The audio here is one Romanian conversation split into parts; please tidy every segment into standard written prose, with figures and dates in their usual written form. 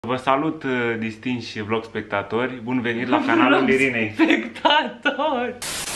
Vă salut, distinși vlog spectatori, bun venit la canalul Irinei. Spectatori!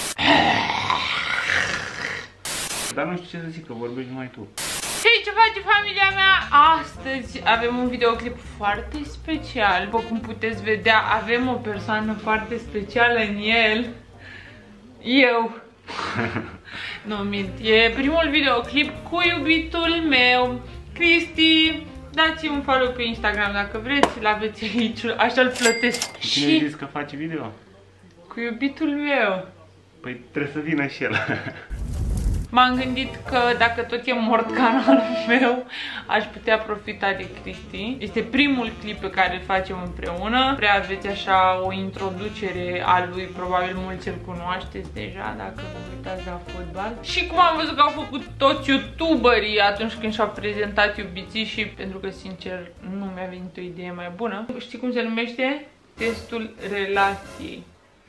Dar nu știu ce să zic, că vorbești numai tu. Hei, ce face familia mea? Astăzi avem un videoclip foarte special. După cum puteți vedea, avem o persoană foarte specială în el. Eu. Nu mint, e primul videoclip cu iubitul meu, Cristi. Dați-mi un follow pe Instagram dacă vreți, îl aveți aici, așa-l plătesc. Cine ai zis că face video? Cu iubitul meu. Păi trebuie să vină și el. M-am gândit că dacă tot e mort canalul meu, aș putea profita de Cristi. Este primul clip pe care îl facem împreună. Prea aveți așa o introducere a lui, probabil mulți îl cunoașteți deja dacă vă uitați la fotbal. Și cum am văzut că au făcut toți youtuberii atunci când și-au prezentat iubiții și pentru că sincer nu mi-a venit o idee mai bună. Știi cum se numește? Testul relației.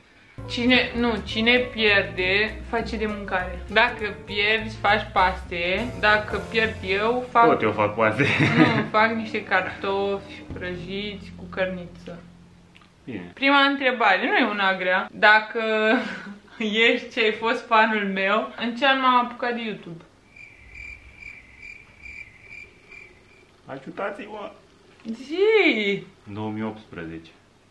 Cine pierde, face de mâncare. Dacă pierzi, faci paste. Dacă pierd eu, fac... Tot eu fac paste. Nu, fac niște cartofi prăjiți cu cărniță. Bine. Prima întrebare, nu e una grea. Dacă ești ce ai fost fanul meu, în ce an m-am apucat de YouTube? Ajutați-mă! Zi! 2018.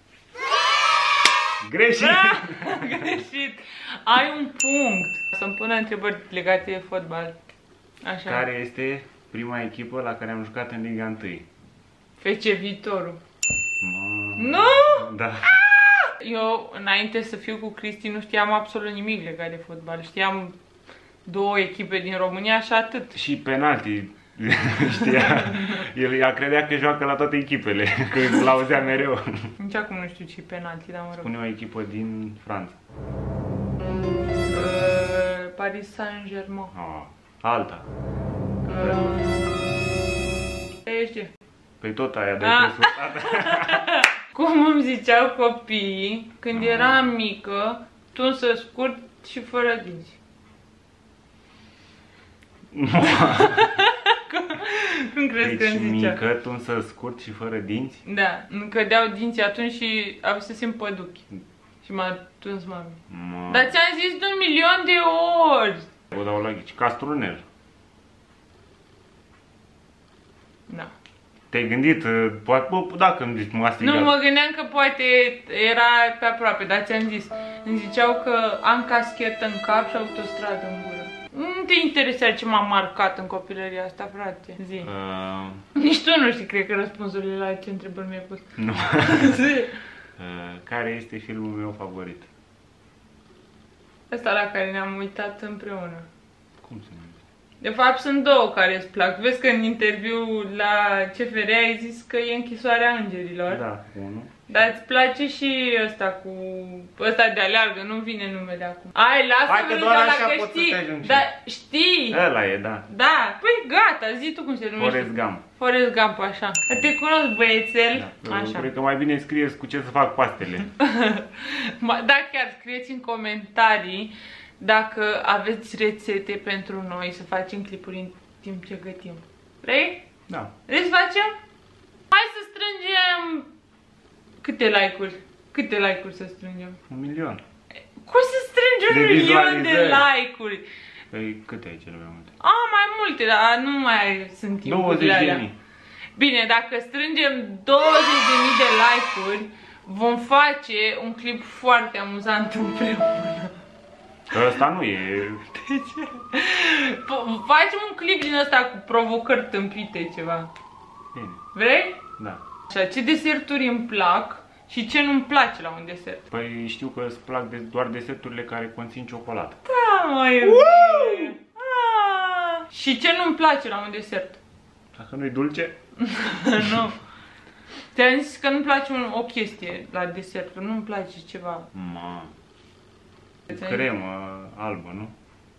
Greșit! Da, greșit! Ai un punct. Să-mi pună întrebări legate de fotbal. Așa. Care este prima echipă la care am jucat în Liga 1? FC Viitorul. Nu! Da. Eu, înainte să fiu cu Cristi, nu știam absolut nimic legat de fotbal. Știam două echipe din România și atât. Și penalti. Știa. Ea credea că joacă la toate echipele, că l-auzea mereu. Nici acum nu știu ce penalti, dar mă rog. Spune o echipă din Franța. Paris Saint-Germain. Alta. PSG. Păi tot aia de presutat. Cum îmi ziceau copiii, când eram mică, tunsă scurt și fără dinți. Cum crezi că îmi zicea? Mică, tunsă scurt și fără dinți? Da, îmi cădeau dinții atunci și avusesem păduchi. Și m-a tuns mami. Dar ți-am zis de 1.000.000 de ori! O dau la ghici. Castrunel. Da. Te-ai gândit? Poate, dacă îmi zici, m-a strigat. Nu, mă gândeam că poate era pe aproape, dar ți-am zis. Îmi ziceau că am caschetă în cap și autostradă în gură. Nu te interesează ce m-a marcat în copilăria asta, frate? Zi. Nici tu nu știi, cred că răspunsurile la ce întrebări mi-ai pus. Nu. Zi. Care este filmul meu favorit? Ăsta la care ne-am uitat împreună. Cum se numește? De fapt sunt două care îți plac. Vezi că în interviu la CFR ai zis că e Închisoarea Îngerilor. Da, unul. Dar îți place și ăsta cu... ăsta de aleargă, nu vine numele acum. Ai, lasă-mă că doar așa că pot știi. să te ajungi. Da, știi. Ăla e, da. Da, păi gata, zi tu cum se numește. Forrest Gump. Forrest Gump, așa. Te cunosc, băiețel. Da. Așa. Cred că mai bine scrieți cu ce să fac pastele. Da, chiar scrieți în comentarii dacă aveți rețete pentru noi să facem clipuri în timp ce gătim. Vrei? Da. Vrei să facem? Hai să strângem... Câte like-uri? Câte like-uri să strângem? 1.000.000. Cum să strângem 1.000.000 de like-uri? Păi câte ai cele mai multe? Mai multe, dar nu mai sunt timpurile alea. 20.000. Bine, dacă strângem 20.000 de like-uri, vom face un clip foarte amuzant împreună. Că ăsta nu e... De ce? Facem un clip din ăsta cu provocări tâmpite, ceva. Bine. Vrei? Da. Așa, ce deserturi îmi plac și ce nu-mi place la un desert? Păi știu că îți plac doar deserturile care conțin ciocolată. Da, mă, iubire. Și ce nu-mi place la un desert? Dacă nu-i dulce? Nu. Te-am zis că nu-mi place o chestie la desert, că nu-mi place ceva. Cremă albă, nu?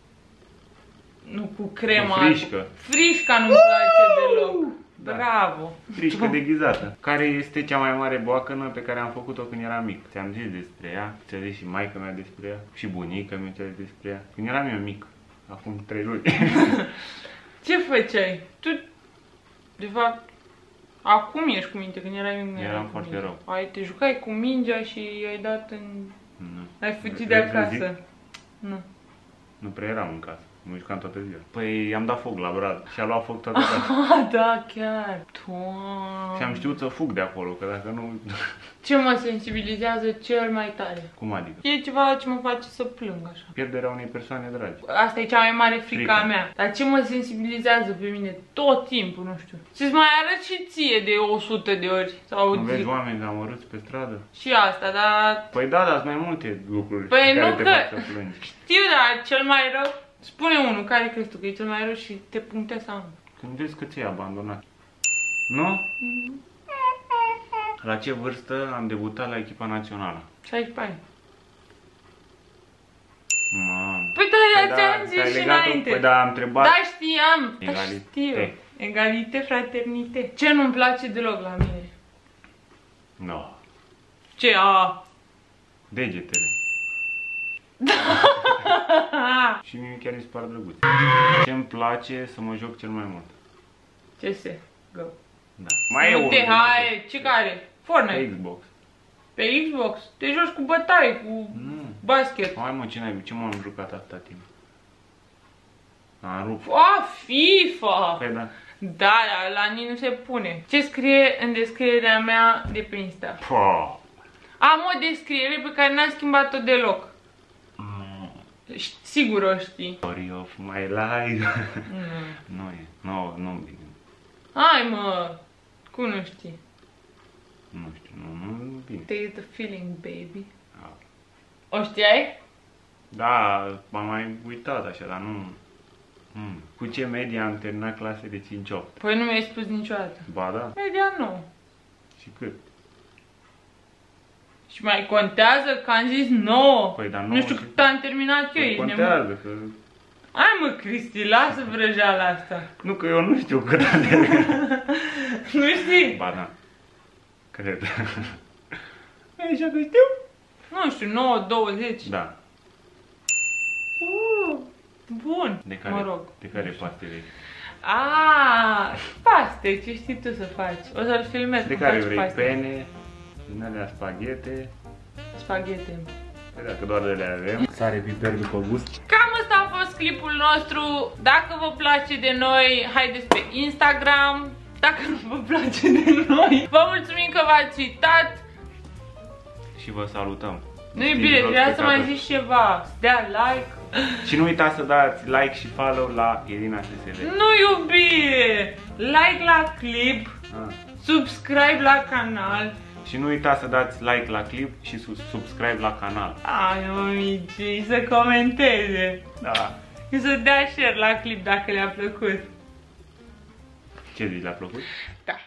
Nu cu crema. Cu frișcă. Frișca nu-mi place deloc. Da. Bravo. Frișcă deghizată. Care este cea mai mare boacănă pe care am făcut-o când eram mic? Ți-am zis despre ea, ți-a zis și maica mea despre ea, și bunica mea ți-a zis despre ea. Când eram eu mic, acum 3 luni. Ce făceai? Tu, de fapt, Acum ești cu minte, când erai mic. Eram foarte rău. Ai, te jucai cu mingea și i-ai dat în... Nu. Ai fugit de acasă. Nu. Nu prea eram în casă. Mă jucam toată ziua. Păi i-am dat foc la brad și a luat foc toată casa. Ah, da, chiar. Doamne. Și am știut să fug de acolo, că dacă nu... Ce mă sensibilizează cel mai tare? Cum adică? E ceva ce mă face să plâng așa. Pierderea unei persoane dragi. Asta e cea mai mare frică a mea. Dar ce mă sensibilizează pe mine tot timpul, nu știu. Să-ți mai arăt și ție de 100 de ori. Sau Nu vezi oameni amărâți pe stradă? Și asta, dar... Păi da, dar sunt mai multe lucruri Păi care nu te că... fac să plângi. Știu, dar cel mai rău... Spune unul, care crezi tu că e cel mai rău și te punctează am. Când vezi că ți-ai abandonat. Nu? La ce vârstă am debutat la echipa națională? 16 ani. Mamă. Păi da, ți-am zis și înainte. Păi da, am întrebat. Da, știam. Da, Egalite. știu. Egalite, fraternitate. Ce nu-mi place deloc la mine? No. Ce? A? Degetele. Și mie chiar mi se pare drăguț. Ce-mi place să mă joc cel mai mult? CS. Go. Da. Mai e unul. Uite, hai, ce care? Fortnite. Xbox. Pe Xbox? Te joci cu bătaie, cu basket. Hai mă, ce m-am jucat atâta timp? Am rupt. FIFA! Păi da. Da, la mine nu se pune. Ce scrie în descrierea mea de pe Insta? Pah. Am o descriere pe care n-am schimbat-o deloc. Sigur o știi. Story of my life. Nu e. Nu bine. Hai mă! Cum nu știi? Nu știu, nu bine. Take the feeling, baby. Ah. O știai? Da, m-am mai uitat așa, dar nu... Cu ce media am terminat clase de 5-8? Păi nu mi-ai spus niciodată. Ba da. Media nu. Și cât? Și mai contează că am zis 9. Păi, dar nu știu cât am terminat eu, ești contează, că... Hai mă, Cristi, lasă vrăjeala asta. Nu, că eu nu știu cât am terminat. Nu știi? Ba da. Cred. Așa că știu? Nu știu, 9, 20. Da. Bun, De care, mă rog. De care pastele? Paste, ce știi tu să faci? O să-l filmez. De care vrei? Paste. Pene, din alea spaghete. Spaghete. Păi dacă doar de le avem. Sare, piper după gust. Cam asta a fost clipul nostru. Dacă vă place de noi, haideți pe Instagram. Dacă nu vă place de noi, vă mulțumim că v-ați uitat. Și vă salutăm. Nu e bine, trebuia să mai zici ceva. Să dea like. Și nu uitați să dați like și follow la Irina SSL. Nu iubire! Like la clip, subscribe la canal. Și nu uitați să dați like la clip și subscribe la canal. Ai, mămici, să comenteze. Da. Și să dea share la clip dacă le-a plăcut. Ce zici, le-a plăcut? Da.